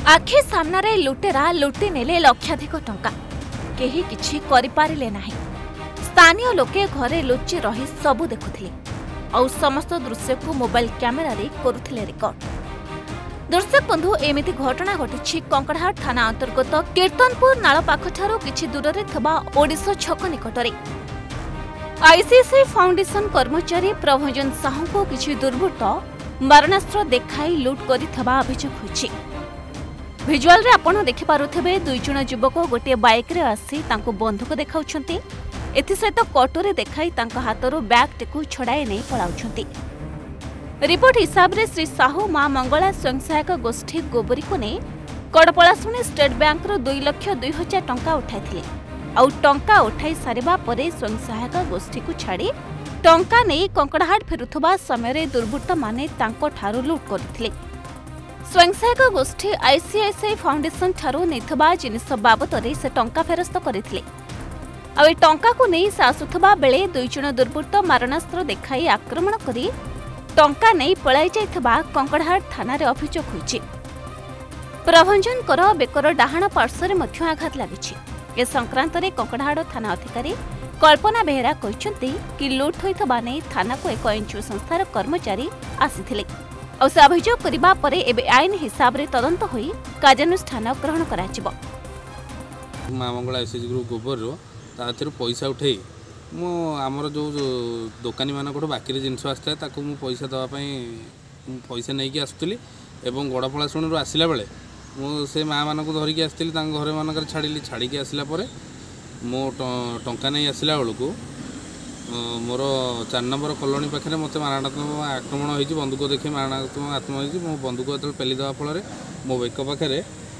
आखि सामने लुटेरा लुटि नेले लक्षाधिक टंका केही किछि करि पारिले नाही। स्थानीय लोके घरे लुचि रही सबु देखुथिले और समस्त दृश्य को मोबाइल कैमेरा रे करुथिले रिकॉर्ड। दर्शक बंधु एमिति घटना घटिछि कंकड़ाहाट थाना अंतर्गत कीर्तनपुर नाल पाखठारो किछि दूर थिबा ओडिशा छक निकटरे। आईसीआईसीआई फाउंडेशन कर्मचारी प्रभंजन साहू को किछि दुर्बृत्त मारणास्त्र देखाई लुट करिथबा अभियोग होइछि। भिजुआल रे आपण देखि पारुथबे दुई जण युवक गोटे बाइक रे आसी तांको बंधुक देखाउछंती। एथि सहित कटोरे देखाई तांको हातरो बैग टेकु छडाई नै पळाउछंती। रिपोर्ट हिसाब रे श्री साहू मां मंगला स्वयं सहायक गोष्ठी गोबरी को ने कडपळासुनी स्टेट बैंक रो 2,02,000 टंका उठाइथिले। आउ टंका उठाई सारिबा परे स्वयं सहायक गोष्ठी को छाड़ी टंका नै कंकड़ाहाट फेरुथबा समय रे दुर्बृत्त माने तांको ठारू लूट करथिले। स्वयं सहायक गोष्ठी आईसीआईसीआई फाउंडेशन ठारू नेथबा जिनिस बाबतरे से टंका फेरस्त करथिले। आ टंका को नै आसुथबा बेले दुई जण दुर्बृत्त मारणास्त्र देखाई आक्रमण करी टंका नै पळाई जाइथबा कंकड़ाहाट थाना रे अभियोग होइछि। प्रभंजन कर बेकर डाहाण पार्श्व रे मध्य आघात लागिछि। ए संक्रांत रे कंकड़ाहाट थाना अधिकारी कल्पना बेहरा कहिसंती कि लूट होइथबा नै थाना को एक एनजीओ संस्थार कर्मचारी आसीथिले। और से अभियोग करिबा परे एबे आईन हिसाब रे तदंत होई कार्यानुष्ठान ग्रहण कराजिबो। मां मंगला एसएच ग्रुप गोबर रो ताथेर पैसा उठेई मो आमर जो दुकानी मानक बाकी जिनस आसता ताकू मु पैसा दवा पैसा नहीं कि आसुली एवं गड़पड़ा शुणु आसला बेले मु से माँ मानक धरिकी आसती घर मानक छाड़ी छाड़ी आसला मो टंका नहीं आसला बेलू मोर 4 नंबर कॉलोनी पाखे मत मारणात्मक आक्रमण हो बंदूक देखी मारणात्मक आत्म हो बंदूक जो पेली देवा फल मो बेक पाखे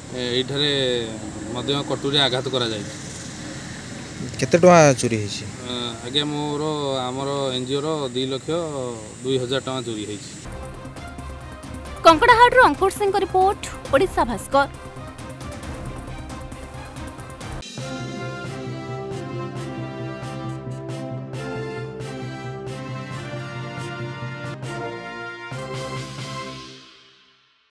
ये कटुरी आघात करा केते टका चोरी होइछि? आगे मोर आमर एनजीओ रो 2,02,000 टका चोरी होइछि। कंकड़ाहाट रो अंकुर सिंह रिपोर्ट ओडिशा भास्कर।